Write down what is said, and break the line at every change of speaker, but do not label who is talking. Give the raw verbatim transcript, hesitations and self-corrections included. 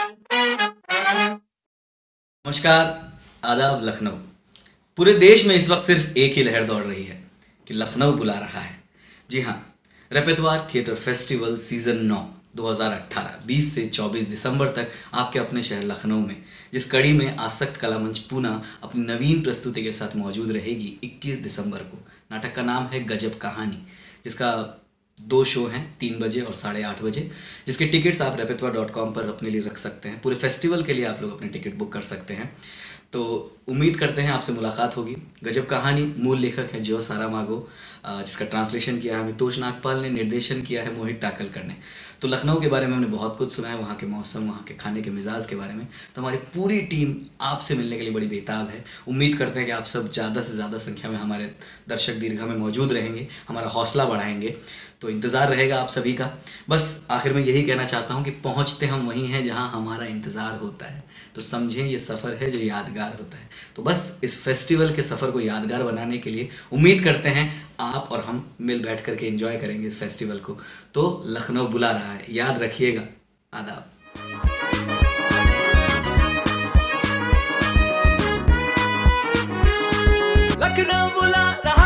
नमस्कार, आदाब लखनऊ। पूरे देश में इस वक्त सिर्फ एक ही लहर दौड़ रही है कि लखनऊ बुला रहा है। जी हाँ, रेपेटवार थिएटर फेस्टिवल सीजन नौ दो हज़ार अठारह बीस से चौबीस दिसंबर तक आपके अपने शहर लखनऊ में, जिस कड़ी में आसक्त कला मंच पूना अपनी नवीन प्रस्तुति के साथ मौजूद रहेगी इक्कीस दिसंबर को। नाटक का नाम है गजब कहानी, जिसका दो शो हैं, तीन बजे और साढ़े आठ बजे, जिसके टिकट्स आप रेपेटवार डॉट कॉम पर अपने लिए रख सकते हैं। पूरे फेस्टिवल के लिए आप लोग अपने टिकट बुक कर सकते हैं। तो उम्मीद करते हैं आपसे मुलाकात होगी। गजब कहानी मूल लेखक है जो सारा मागो, जिसका ट्रांसलेशन किया है मितोष नागपाल ने, निर्देशन किया है मोहित टाकलकर ने। तो लखनऊ के बारे में हमने बहुत कुछ सुना है, वहाँ के मौसम, वहाँ के खाने के मिजाज के बारे में। तो हमारी पूरी टीम आपसे मिलने के लिए बड़ी बेताब है। उम्मीद करते हैं कि आप सब ज़्यादा से ज़्यादा संख्या में हमारे दर्शक दीर्घा में मौजूद रहेंगे, हमारा हौसला बढ़ाएंगे। तो इंतज़ार रहेगा आप सभी का। बस आखिर में यही कहना चाहता हूँ कि पहुँचते हम वहीं हैं जहाँ हमारा इंतज़ार होता है। तो समझें ये सफ़र है जो यादगार होता है। तो बस इस फेस्टिवल के सफ़र को यादगार बनाने के लिए उम्मीद करते हैं आप और हम मिल बैठ करके एंजॉय करेंगे इस फेस्टिवल को। तो लखनऊ बुला रहा है, याद रखिएगा। आदाब।
लखनऊ बुला रहा